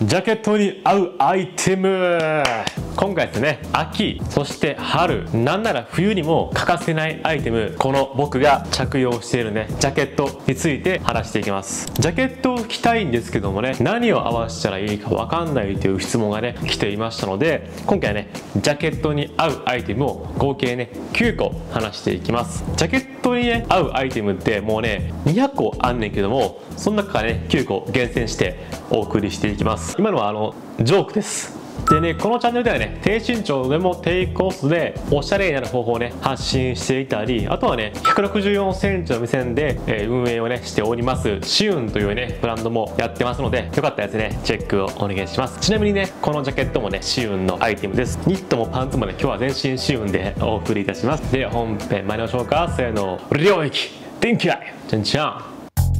ジャケットに合うアイテム。今回ですね、秋、そして春、なんなら冬にも欠かせないアイテム、この僕が着用しているね、ジャケットについて話していきます。ジャケットを着たいんですけどもね、何を合わせたらいいかわかんないという質問がね、来ていましたので、今回はね、ジャケットに合うアイテムを合計ね、9個話していきます。ジャケットにね、合うアイテムってもうね、200個あんねんけども、その中からね、9個厳選してお送りしていきます。今のはジョークです。でね、このチャンネルではね、低身長でも低コストでおしゃれになる方法をね、発信していたり、あとはね、164センチの目線で、運営をね、しております、シウンというね、ブランドもやってますので、よかったらですね、チェックをお願いします。ちなみにね、このジャケットもね、シウンのアイテムです。ニットもパンツもね、今日は全身シウンでお送りいたします。では本編参りましょうか。せーの、領域、電気愛、じゃんじゃん。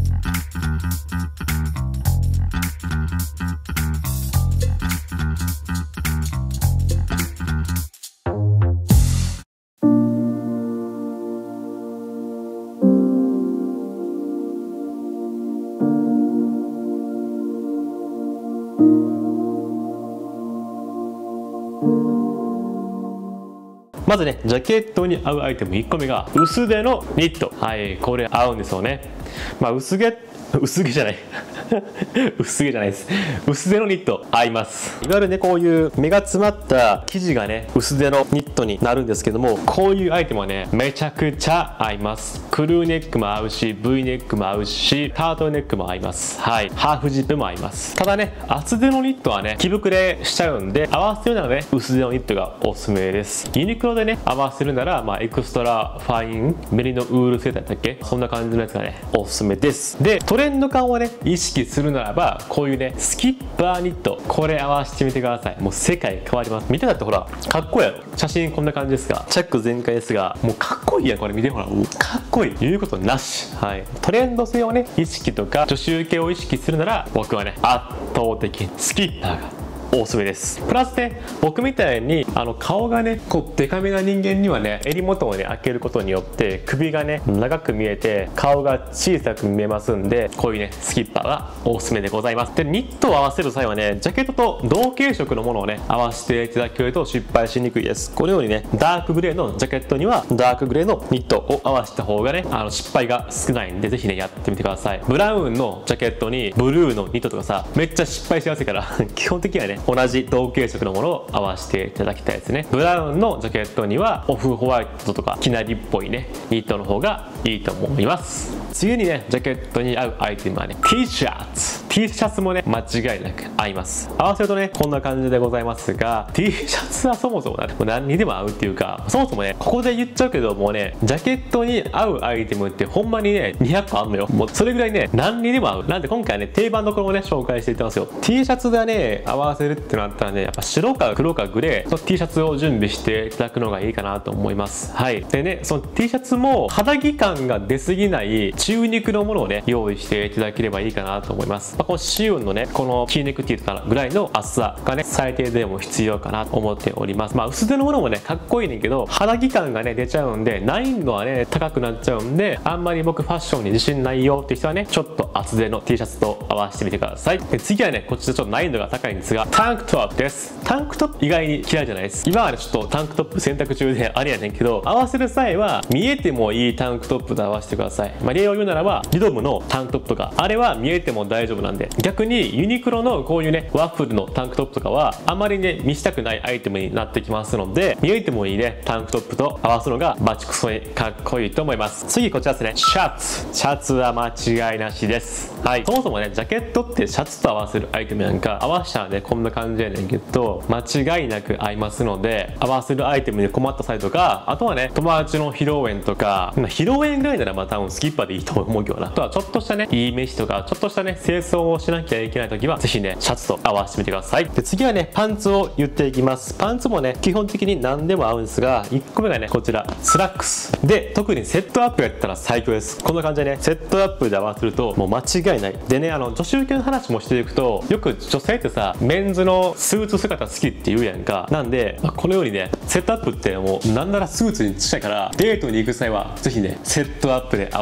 まずね、ジャケットに合うアイテム1個目が薄手のニット。はい、これ合うんですよね。まあ薄毛じゃない薄毛じゃないです。薄手のニット合います。いわゆるね、こういう目が詰まった生地がね、薄手のニットになるんですけども、こういうアイテムはね、めちゃくちゃ合います。クルーネックも合うし、V ネックも合うし、タートルネックも合います。はい、ハーフジップも合います。ただね、厚手のニットはね、着膨れしちゃうんで、合わせるならね、薄手のニットがおすすめです。ユニクロでね、合わせるなら、まあエクストラファインメリノウールセーターだっけ、そんな感じのやつがね、おすすめです。で、トレンド感をね、意識するならば、こういうね、スキッパーニット、これ合わせてみてください。もう世界変わります。見てたってほら、かっこいいやろ。写真こんな感じですが、チャック全開ですが、もうかっこいいやん。これ見てほら、かっこいい。言うことなし。はい、トレンド性をね、意識とか女子受けを意識するなら、僕はね、圧倒的スキッパーがおすすめです。プラスね、僕みたいに顔がね、こうデカめな人間にはね、襟元をね開けることによって首がね長く見えて顔が小さく見えますんで、こういうねスキッパーがおすすめでございます。で、ニットを合わせる際はね、ジャケットと同系色のものをね合わせていただけると失敗しにくいです。このようにね、ダークグレーのジャケットにはダークグレーのニットを合わせた方がね、失敗が少ないんで、ぜひねやってみてください。ブラウンのジャケットにブルーのニットとかさ、めっちゃ失敗しやすいから基本的にはね、同じ同系色のものを合わせていただきたいですね。ブラウンのジャケットにはオフホワイトとかきなりっぽいねニットの方がいいと思います。次にね、ジャケットに合うアイテムはね、 T シャツ。 T シャツもね、間違いなく合います。合わせるとね、こんな感じでございますが、 T シャツはそもそもね、もう何にでも合うっていうか、そもそもね、ここで言っちゃうけど、もうね、ジャケットに合うアイテムってほんまにね、200個あんのよ。もうそれぐらいね、何にでも合う。なんで今回はね、定番どころをね紹介していってますよ。 T シャツがね合わせるってなったらね、やっぱ白か黒かグレーの T シャツを準備していただくのがいいかなと思います。はい。でね、その T シャツも肌着感が出過ぎない中肉のものをね用意していただければいいかなと思います。このシウンのね、このキーネック T とかぐらいの厚さがね、最低でも必要かなと思っております。まあ薄手のものもねかっこいいねんけど、肌着感がね出ちゃうんで、難易度はね高くなっちゃうんで、あんまり僕ファッションに自信ないよっていう人はね、ちょっと厚手の T シャツと合わせてみてください。で、次はね、こっちでちょっと難易度が高いんですが、タンクトップです。タンクトップ意外に嫌いじゃないです。今はねちょっとタンクトップ選択中であれやねんけど、合わせる際は見えてもいいタンクトップと合わせてください。まあ例を言うならば、リドムのタンクトップとか、あれは見えても大丈夫なんで。逆にユニクロのこういうねワッフルのタンクトップとかはあまりね見せたくないアイテムになってきますので、見えてもいいねタンクトップと合わすのがバチクソにかっこいいと思います。次こちらですね、シャツ。シャツは間違いなしです。はい。そもそもね、ジャケットってシャツと合わせるアイテムなんか、合わせたらねこんな感じやねんけど、間違いなく合いますので、合わせるアイテムに困った際とか、あとはね友達の披露宴とか、披露宴ぐらいならまあ多分スキッパーでいいと思うけどな。あとはちょっとしたねいい飯とか、ちょっとしたね清掃をしなきゃいけない時は、ぜひねシャツと合わせてみてください。で、次はねパンツを言っていきます。パンツもね基本的に何でも合うんですが、1個目がねこちらスラックスで、特にセットアップやったら最強です。こんな感じでね、セットアップで合わせるともう間違いない。でね、女子受けの話もしていくと、よく女性ってさ、メンズのスーツ姿好きって言うやんか。なんで、このようにねセットアップってもうなんならスーツに近いから、デートに行く際はぜひねセットアップで合わせてみてく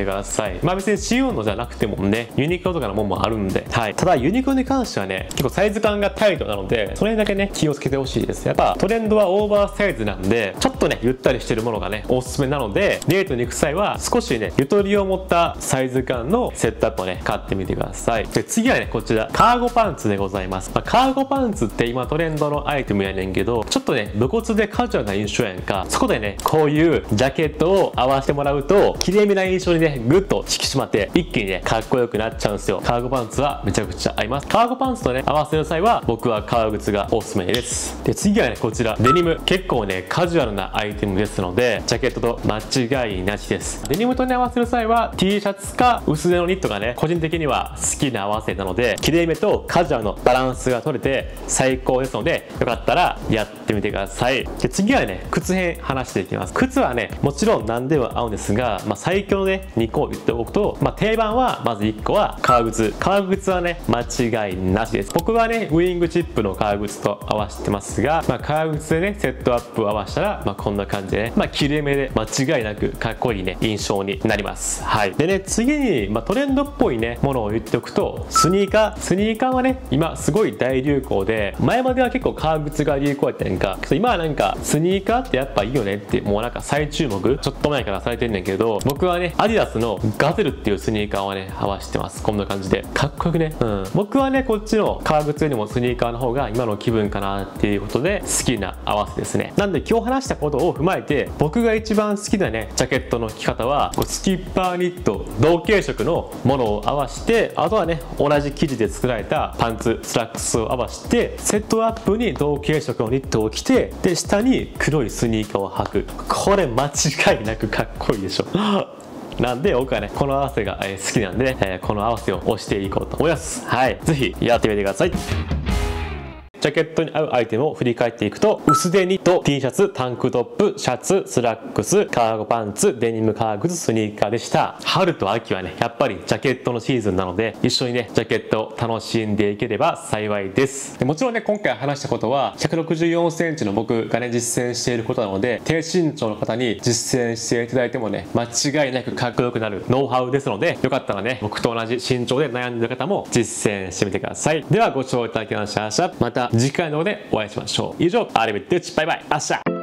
てください。まあ別にシオンのじゃなくてもね、ユニクロとかのものもあるんで、はい。ただユニクロに関してはね、結構サイズ感がタイトなので、それだけね、気をつけてほしいです。やっぱトレンドはオーバーサイズなんで、ちょっとね、ゆったりしてるものがね、おすすめなので、デートに行く際は少しね、ゆとりを持ったサイズ感のセットアップをね、買ってみてください。で、次はね、こちら、カーゴパンツでございます。まあ、カーゴパンツって今トレンドのアイテムやねんけど、ちょっとね、武骨でカジュアルな印象やんか。そこでね、こういうジャケットを合わせてもらうと、綺麗めな印象にね、ぐっと引き締まって、一気にね、かっこよくなっちゃうんですよ。カーゴパンツはめちゃくちゃ合います。カーゴパンツとね、合わせる際は、僕は革靴がおすすめです。で、次はね、こちら、デニム。結構ね、カジュアルなアイテムですので、ジャケットと間違いなしです。デニムとね、合わせる際は、T シャツか薄手のニットがね、個人的には好きな合わせなので、綺麗めとカジュアルのバランスが取れて最高ですので、よかったらやってみてください。で、次はね、靴編話していきます。靴はね、もちろん何でも合うんですが、まあ、最強のね、2個を言っておくと、まあ、定番はまず1個は革靴。革靴はね、間違いなしです。僕はね、ウイングチップの革靴と合わせてますが、まあ、革靴でね、セットアップを合わせたら、まあ、こんな感じでね、まあ、綺麗めで間違いなくかっこいいね、印象になります。はい。でね、次に、まあ、トレンドっぽいね、ものを言っておくと、スニーカーはね、今すごい大流行で、前までは結構革靴が流行やったやんか。今はなんか、スニーカーってやっぱいいよねって、もうなんか再注目、ちょっと前からされてんねんけど、僕はね、アディダスのガゼルっていうスニーカーをね、合わせてます。こんな感じで。かっこよくね。うん。僕はね、こっちの革靴よりもスニーカーの方が今の気分かなっていうことで、好きな合わせですね。なんで今日話したことを踏まえて、僕が一番好きなね、ジャケットの着方は、スキッパーニット、同系色のものを合わせて、あとはね、同じ生地で作られたパンツ、スラックスを合わせて、セットアップに同系色のニットを着て、で、下に黒いスニーカーを履く。これ間違いなくかっこいいでしょ。なんで僕はね、この合わせが好きなんで、ね、この合わせを押していこうと思います。はい。ぜひやってみてください。ジャケットに合うアイテムを振り返っていくと、薄手ニット、T シャツ、タンクトップ、シャツ、スラックス、カーゴパンツ、デニム革靴、スニーカーでした。春と秋はね、やっぱりジャケットのシーズンなので、一緒にね、ジャケットを楽しんでいければ幸いです。でもちろんね、今回話したことは、164センチの僕がね、実践していることなので、低身長の方に実践していただいてもね、間違いなくかっこよくなるノウハウですので、よかったらね、僕と同じ身長で悩んでいる方も実践してみてください。では、ご視聴いただきまして、また次回の動画でお会いしましょう。以上、アリベッテッチ、バイバイ、あっしゃ。